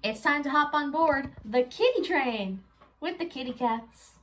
It's time to hop on board the kitty train with the kitty cats.